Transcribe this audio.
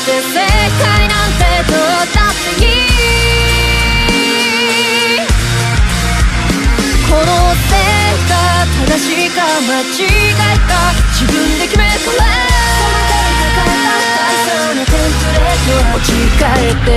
正解なんてどうだっていい。このせいが正しいか間違いか自分で決めたら、その手に抱えた体操のテンプレートを持ち帰って